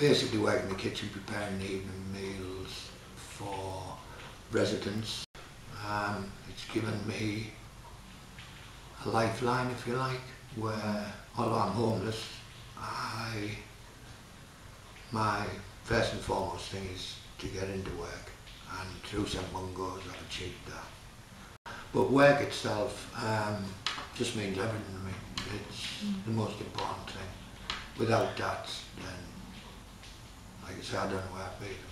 basically work in the kitchen preparing the evening meals for residents. It's given me a lifeline, if you like, where, although I'm homeless, my first and foremost thing is to get into work, and through St Mungo's I've achieved that. But work itself just means everything to me. It's the most important thing. Without that, then, like I say, I don't know where I'd be.